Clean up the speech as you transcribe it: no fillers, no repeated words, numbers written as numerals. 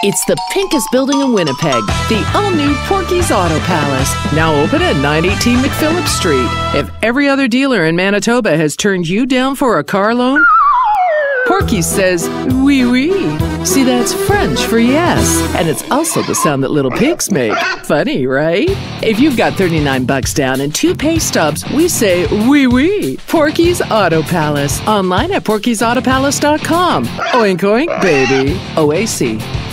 It's the pinkest building in Winnipeg, the all-new Porky's Auto Palace, now open at 918 McPhillip Street. If every other dealer in Manitoba has turned you down for a car loan, Porky says, oui, oui. See, that's French for yes. And it's also the sound that little pigs make. Funny, right? If you've got $39 down and 2 pay stubs, we say, oui, oui. Porky's Auto Palace. Online at porkysautopalace.com. Oink, oink, baby. OAC.